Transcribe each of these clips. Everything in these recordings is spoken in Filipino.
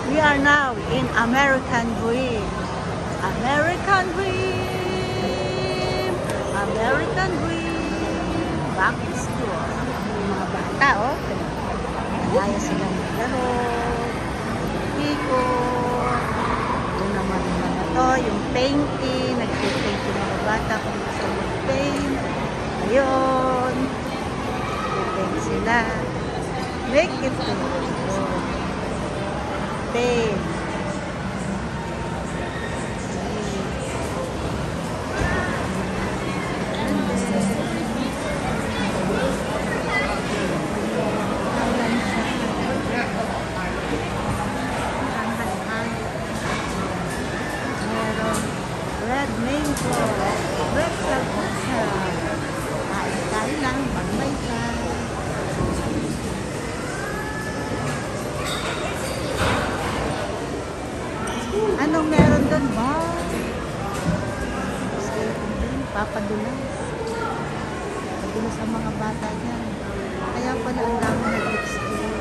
We are now in American Dream. American Dream! American Dream! Back to school. Yung mga bata, oh. Kaya silang maglaro. Pico. Yung naman yung mga to, yung painting. Nag-paint yung mga bata kung gusto mag-paint. Ayun. Paint sila. Make it good. Paint. Red mango, red salsa. Kain lang, pag-may ka. Anong meron doon ba? Papadulas. Padulas ang mga bata dyan. Kaya pala ang dami nag-explore.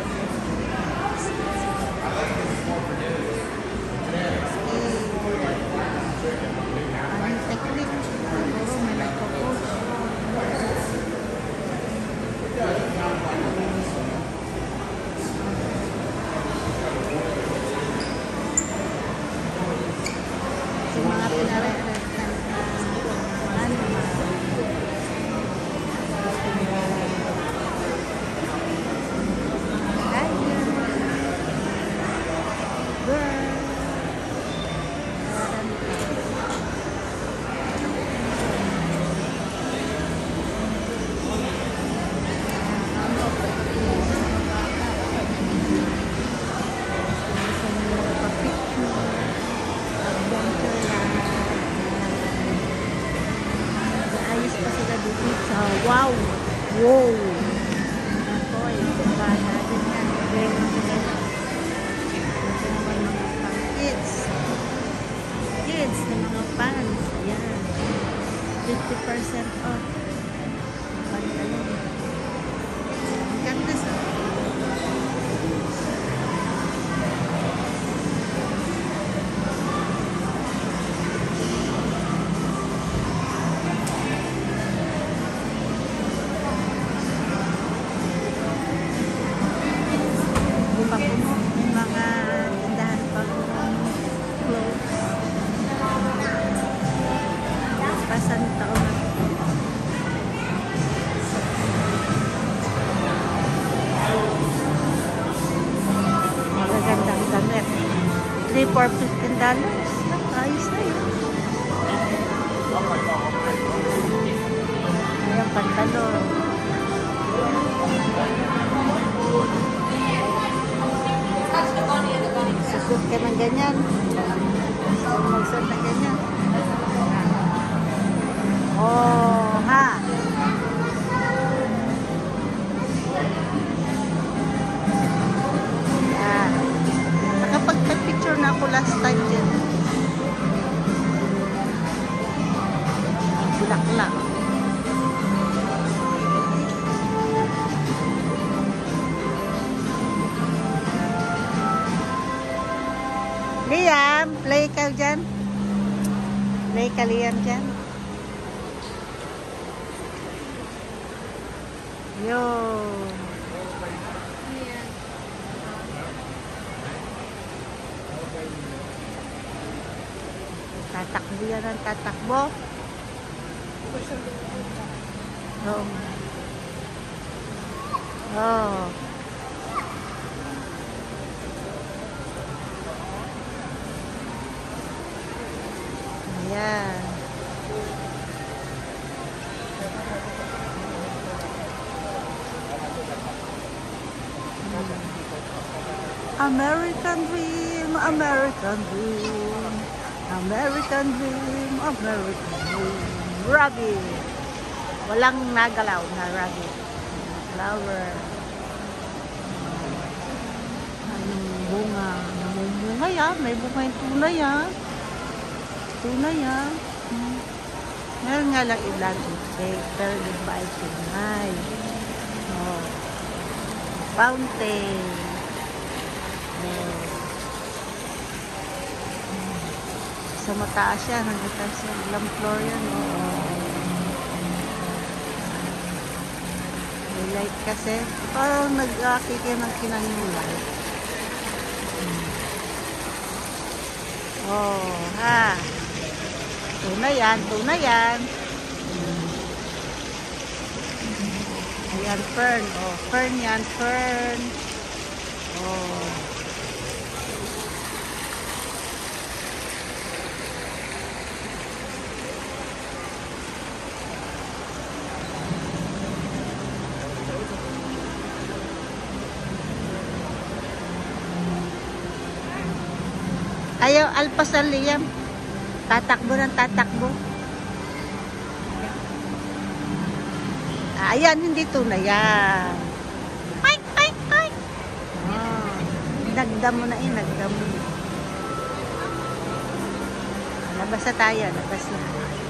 Anong technique? Siguro may nagpo-post. Yung mga pinareference wow! Wow! Ako, yung bata din yan. Very good. Ito naman mga pang kids. Kids na mga pants. Ayan. 50% off. Pantalon. Ang ganda sa yung mga tindahan pang clothes. Pasan taon na. Magagandang damit. 3 for $15. Ayos na yun. Ayan, pantalon. Susot ka ng ganyan. Magsot ng ganyan. Oh, ha. Yan. Nakapag-picture na ako last time dyan. Bulaklak. Liam, play ka dyan. Play ka, Liam, dyan. Yun. Tatakbo yan ang tatakbo. Oh. Oh. Ayan. American Dream, American Dream, American Dream, American Dream. Rabbit. Walang nagalaw na rabbit. Flower. Anong bunga? Namumunga yan. May bunga yung tunay yan. Tunay yan. Meron nga lang ilan toothpaste. Pero yung ba ay tunay. Oh. Fountain. Oh. Sa mataas yan, hanggang taas yan. Ilang floor yan. May light kasi. Parang nag-kikinang-kinang yung light. Oh, ha. Tuna yan, tuna yan. Ayan, fern. Oh, fern yan, fern. Oh. Ayaw, alpasan Liam. Tatakbo ng tatakbo. Ayan, hindi tuna yan. Ay, ay, ay. Oh, nagdam mo na nagdam mo. Labas na tayo, labas na.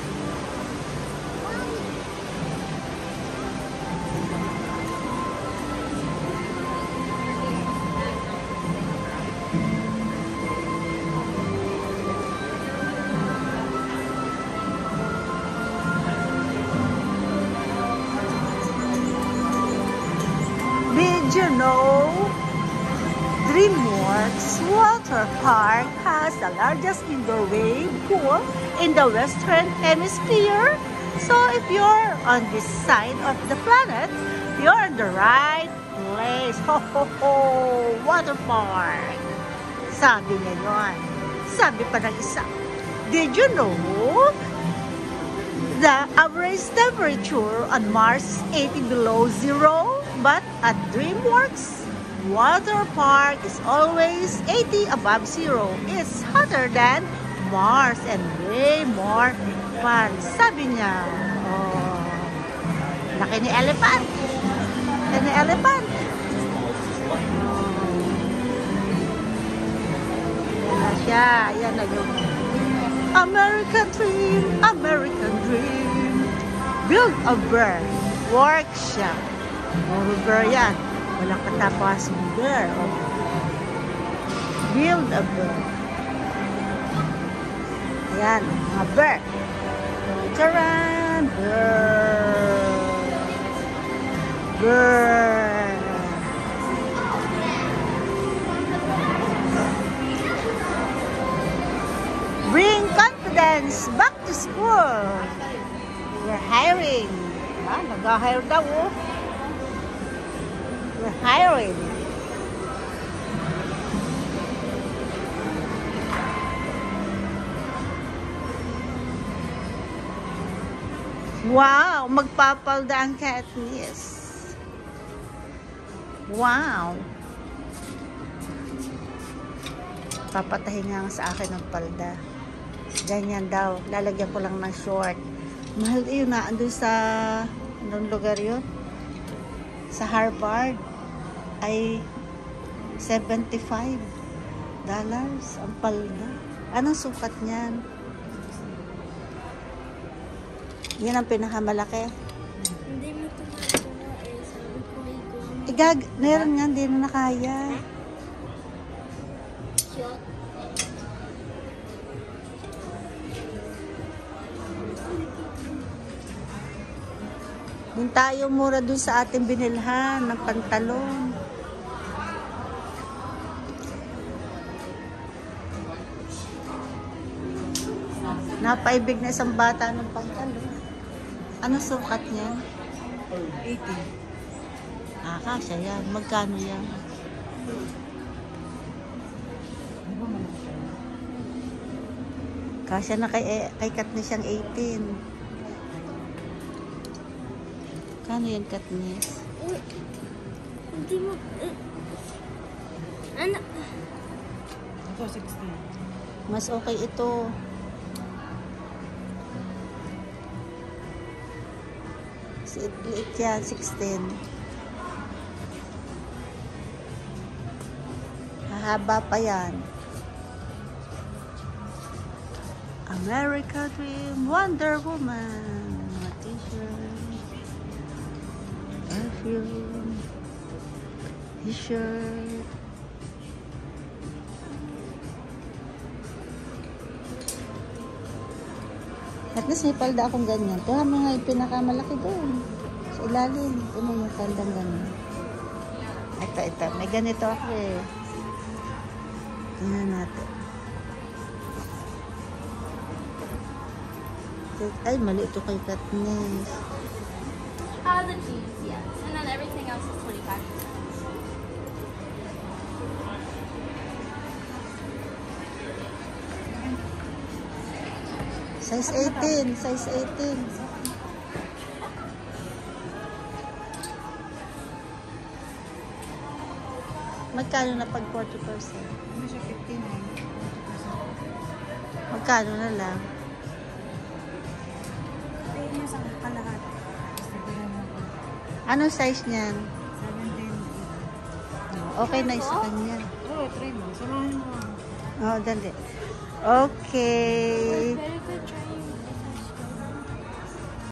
Did you know DreamWorks Water Park has the largest indoor wave pool in the Western Hemisphere? So if you're on this side of the planet, you're in the right place. Ho, ho, ho! Water Park! Sabi niya yun. Sabi pa ng isa, did you know the average temperature on Mars is 80 below zero? But at DreamWorks Water Park is always 80 above zero. It's hotter than Mars and way more fun. Sabi niya, oh, laki ni elephant. Laki ni elephant. Yan na siya. Yan na yung American Dream, American Dream. Build a bear workshop. Puro bear yan. Walang katapas ng bear. Build a bear. Ayan, mga bear. Charan! Bear. Bear. Bring confidence back to school. We're hiring. Nag-hire daw, oh. We're hiring. Wow! Magpapalda ang Katniss. Wow! Papatahin nga sa akin ng palda. Ganyan daw. Lalagyan ko lang ng short. Mahal yun na. Andun sa anong lugar yun? Sa Harvard ay $75 ang palda. Anong sukat niyan? Yan ang pinakamalaki. Hindi mo ito makagawa eh. Sabi ko ay Meron nga, hindi na nakaya. shot. Din tayo mura dun sa ating binilhan ng pantalon. Napaibig na isang bata ng pantalon. Ano sukat niya? 80. Kasya yan. Magkano yan? Kasya na kay Katniss siyang 18. Kano yan, Katniss? Uy, hindi mo... ano? Ito, 16. Mas okay ito. Liit yan, 16. Hahaba pa yan. America Dream, Wonder Woman. Mga t-shirt. Perfume. T-shirt. Tapos may palda akong ganyan. Kuha mo nga yung pinakamalaki doon. Sa ilalim. Ito mo yung paldang ganyan. Ito. May ganito ako eh. Tingnan natin. Ay, mali ito kay Katniss. The jeans, yes. And then everything else is 25%. Size 18. Size 18. Magkano na pag 40%? Ano siya, 59. Magkano na lang? Pay niya sa kalahat. Basta bilang mo ko. Anong size niyan? 17. Okay na isa kanya. Oo, try mo. Samahan mo. Oh, dali. Okay. Very good try.